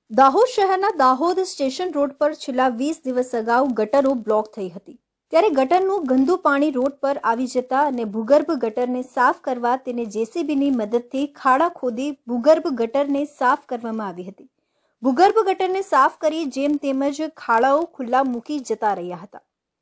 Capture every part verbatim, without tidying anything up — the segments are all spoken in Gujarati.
દાહોદ શહેરના દાહોદ સ્ટેશન રોડ પર છેલ્લા વીસ દિવસ અગાઉ ગટરો બ્લોક થઈ હતી। ત્યારે ગટરનું ગંદુ પાણી રોડ પર આવી જતા અને ભૂગર્ભ ગટરને સાફ કરવા તેને જેસીબીની મદદથી ખાડા ખોદી ભૂગર્ભ ગટરને સાફ કરવામાં આવી હતી। ભૂગર્ભ ગટરને સાફ કરી જેમ તેમજ ખાડાઓ ખુલ્લા મૂકી જતા રહ્યા હતા,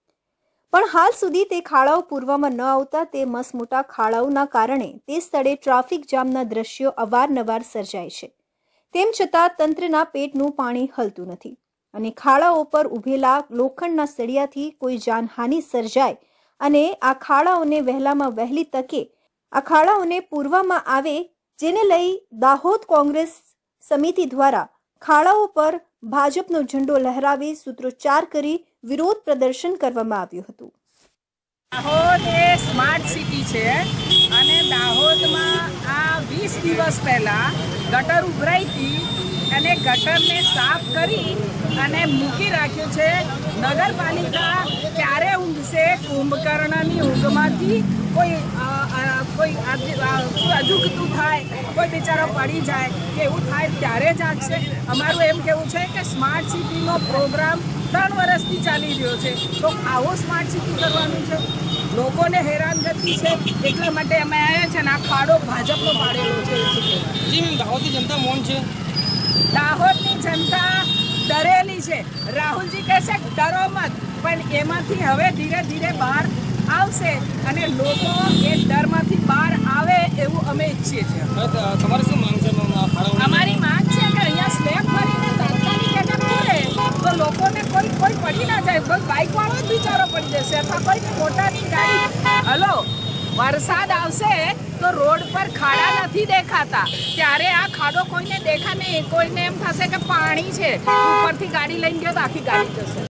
પણ હાલ સુધી તે ખાડાઓ પૂરવામાં ન આવતા તે મસમોટા ખાડાઓના કારણે તે સ્થળે ટ્રાફિક જામના દ્રશ્યો અવારનવાર સર્જાય છે। તેમ છતાં તંત્રના પેટનું પાણી હલતું નથી અને ખાડાઓ પર ઉભેલા લોખંડના સળિયાથી કોઈ જાનહાનિ સર્જાય અને આ ખાડાઓને વહેલામાં વહેલી તકે આ ખાડાઓને પૂરવામાં આવે, જેને લઈ દાહોદ કોંગ્રેસ સમિતિ દ્વારા ખાડાઓ પર ભાજપનો ઝંડો લહેરાવી સૂત્રોચ્ચાર કરી વિરોધ પ્રદર્શન કરવામાં આવ્યું હતું। દાહોદ એ સ્માર્ટ સિટી છે અને દાહોદમાં આ વીસ દિવસ પહેલા ગટર ઉભરાઈ હતી અને ગટરને સાફ કરી અને મૂકી રાખ્યું છે। નગરપાલિકા ક્યારે ઊંઘશે? કુંભકર્ણની ઊંઘમાંથી કોઈ કોઈ અજુગતું થાય, કોઈ બિચારો પડી જાય કે એવું થાય ત્યારે જ જાગશે। અમારું એમ કહેવું છે કે સ્માર્ટ સિટીનો પ્રોગ્રામ ત્રણ વર્ષથી ચાલી રહ્યો છે, તો આવો સ્માર્ટ સિટી કરવાનું છે? લોકોને હેરાનગતિ છે, એટલા માટે અમે આવ્યા છે ને આ ખાડો ભાજપનો પાડેલો છે। જી મેમ, દાહોદની જનતા મૌન છે? દાહોદની જનતા ડરેલી છે। રાહુલજી કહેશે ડરો મત, પણ એમાંથી હવે ધીરે ધીરે બહાર આવશે અને લોકો એ ડરમાંથી બહાર આવે એવું અમે ઈચ્છીએ છીએ। તમારે શું માંગ છે મેમ? અમારી માંગ છે કે અહીંયા સ્લેબ ભરીને તાત્કાલિક એને પૂરે તો લોકોને કોઈ કોઈ પડી ના જાય, કોઈ બાઇકવાળો જ બિચારો પડી જશે અથવા કોઈ મોટાની ગાડી। હલો, વરસાદ આવશે તો રોડ પર ખાડા નથી દેખાતા, ત્યારે આ ખાડો કોઈને દેખા નહીં, કોઈને એમ થશે કે પાણી છે, ઉપરથી ગાડી લઈને ગયો તો આખી ગાડી જશે।